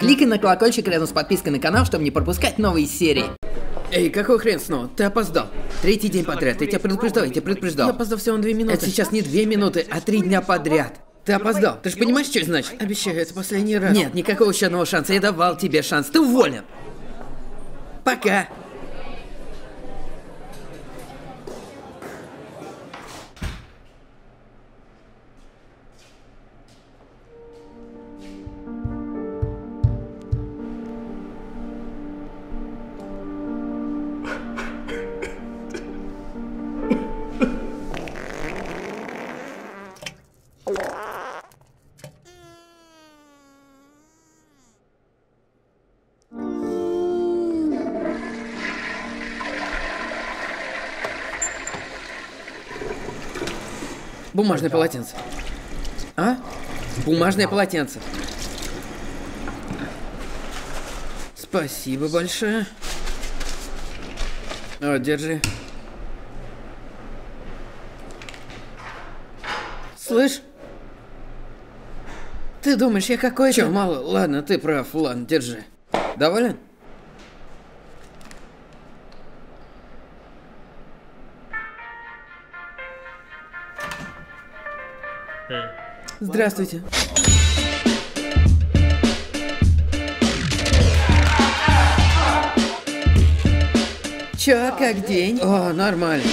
Кликай на колокольчик рядом с подпиской на канал, чтобы не пропускать новые серии. Эй, какой хрен снова? Ты опоздал. Третий день подряд. Я тебя предупреждал. Я опоздал всего на 2 минуты. Это сейчас не 2 минуты, а 3 дня подряд. Ты опоздал. Ты же понимаешь, что это значит? Обещаю, это последний раз. Нет, никакого еще одного шанса. Я давал тебе шанс. Ты уволен. Пока. Бумажное полотенце. А? Бумажное полотенце. Спасибо большое. Вот, держи. Слышь? Ты думаешь, я какой-то... Чё, мало? Ладно, ты прав. Ладно, держи. Доволен? Здравствуйте. Чё, как день? О, нормально.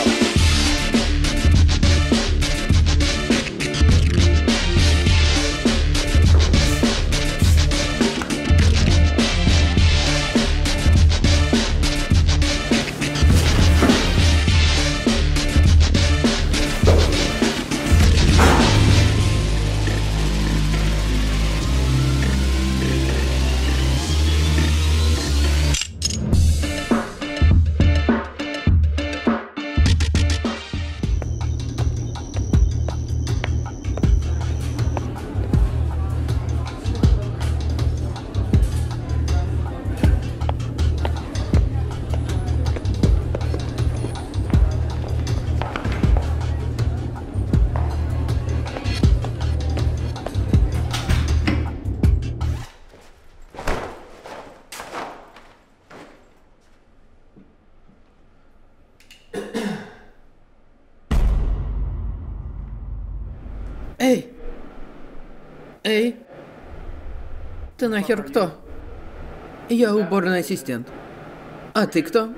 Эй! Эй! Ты нахер кто? Я уборный ассистент. А ты кто?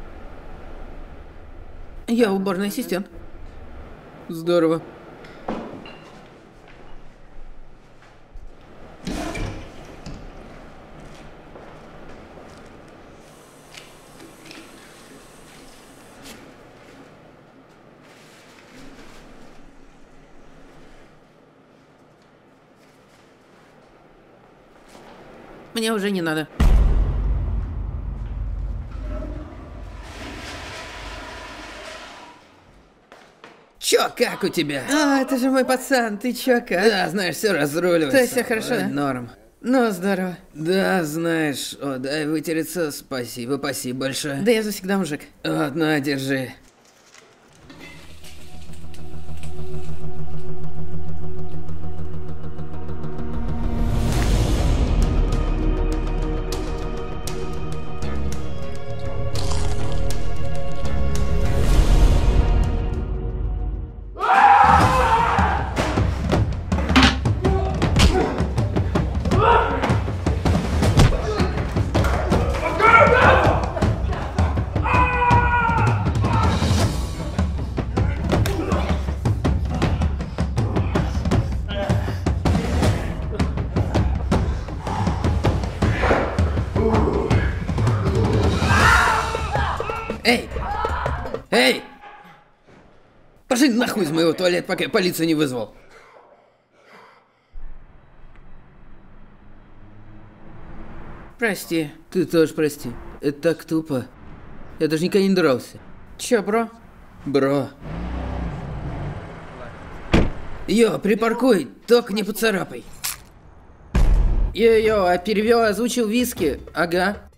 Я уборный ассистент. Здорово. Мне уже не надо. Чё, как у тебя? А, это же мой пацан, ты чё, как? Да, знаешь, все разруливается. То есть все хорошо, да? Норм. Ну, здорово. Да, знаешь, о, дай вытереться, спасибо большое. Да я завсегда мужик. Вот, на, держи. Эй! Эй! Пошли нахуй из моего туалета, пока я полицию не вызвал. Прости. Ты тоже прости. Это так тупо. Я даже никогда не дрался. Чё, бро? Бро. Йо, припаркуй, только не поцарапай. Йо-йо, а перевел, озвучил виски. Ага.